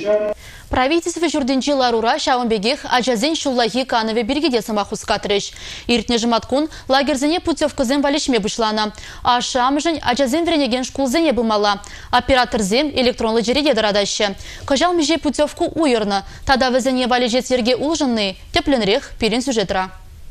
Правительство жүрденче ларура шауынбегех ажазен шуллахи канове бергеде самахус катрыш. Иртне жыматкун лагерзене путевкызен валишме бұшлана. А шамжын ажазен вренеген шкулзене бымала. Операторзен электронлы жереде дырадашы. Кажал меже путевку уйырны. Тада візене валежеттерге улжынны. Тепленрех перен сюжетра.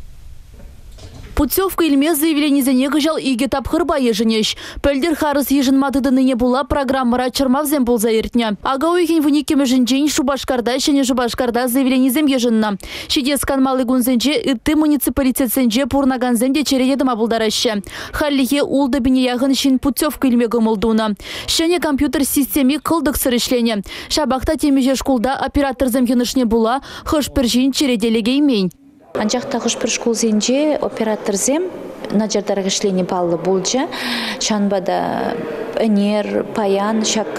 Путевка илме заявленизене гыжал иге тапхырба еженеш. Пөлдер харыс ежінматыдыныне була программара чырмавзен болза ертне. Ага уйген вуникеме жінжен Шубашкарда шене Шубашкарда заявленизем ежінна. Шедескан малы гунзенже ытты муниципалитетсенже пурнаганзенде чередедім абылдарашы. Халлихе улды біне яғын шин путевка илме гымылдуна. Шене компьютер системе кылдық сырышлене. Шабақта темеже шкулда оператор земгенышне була хыш піржин череделеге имейн. Анчақта хұшпір шкулзенже операторзем наджардарғы шлені баллы болжа. Шанбада энер, паян, шак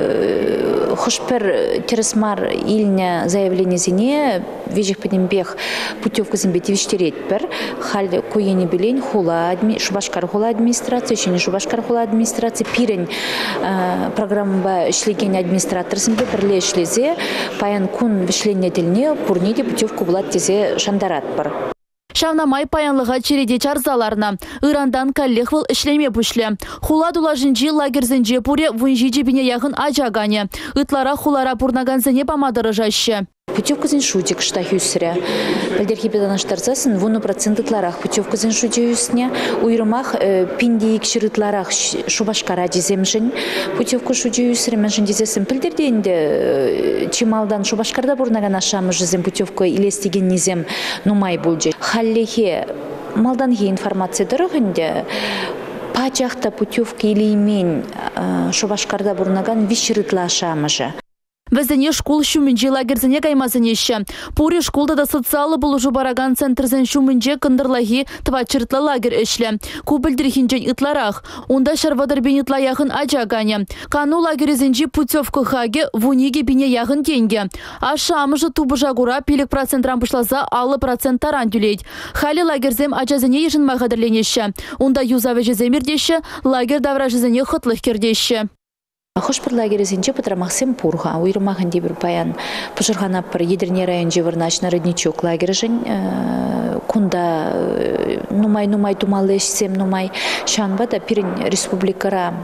хұшпір тересмар иліне заявленезіне вежек пенембех путевка зембе тивиштерет бір. Хал көйені білен Шубашкар хула администрация, шені Шубашкар хула администрация пирен программаба ішлеген администратор зембе бірле ішлезе паян күн вишлене тіліне пурнеде путевку булат тезе шандарат бір. Шавнамай паянлыға череде чарзаларына. Ирандан каллехвыл ішлеме бүшлі. Хула дулажынжи лагерзенже пуре вунжи жебіне яғын ажагане. Итлара хулара пурнаганзене памадыры жашы. Путевка зен шутик шта хюсря. Пальдерхи педанаштарзасын вуну процентларах путевка зен шуте юсне. Уйрымах пиндейік шырытларах Шубашкара деземжін. Путевка шуте юсря мәншін дезесін пілдерденде чималдан Шубашкарда бурнаган ашамы жызем путевка илестеген незем нумай булджи. Халлехе малданхи информация дұрығынде пачақта путевка илеймен Шубашкарда бурнаган вишырытла ашамыжы. Візіне шкул шумінже лагерзіне каймазынеші. Пури шкулда да социалы бұлыжу бараган центрзен шумінже кындырлахи твачыртлы лагер ішлі. Кубілдірхінжен итларақ. Онда шарвадар бен итла яғын ажагане. Кану лагерезінже путевка хаге вуниге біне яғын денге. Аша амыжы тубы жагура пилік процентран бұшлаза 6% таран дүлейд. Хали лагерзем ажазіне ежін мағадырленеші. Онда юзавы жеземірдеші, лагер давра жезіне хытлық кердеші. Хошпыр лагерезінче пытрамақсем пурға. Уйрымағын дебір паян пұжырған апыр едірне район жевырнач народничок лагережін. Кунда нумай тумалы ешсем нумай шанбада пирин республикара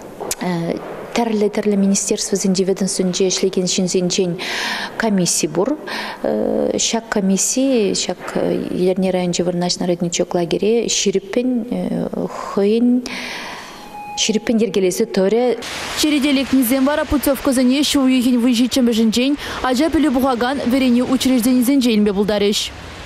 тәрлі министерство зіндеведін сүнже шлеген шынзенжен комиссии бұр. Шак комиссии, шак едірне район жевырнач народничок лагере ширіппен хойын Шириппен дергелесі төре. Череделек низем бара путевка зане шу уйген выжичем беженжен, ажа пілі бұғаган верені учрежденізен жейінбе бұлдарыш.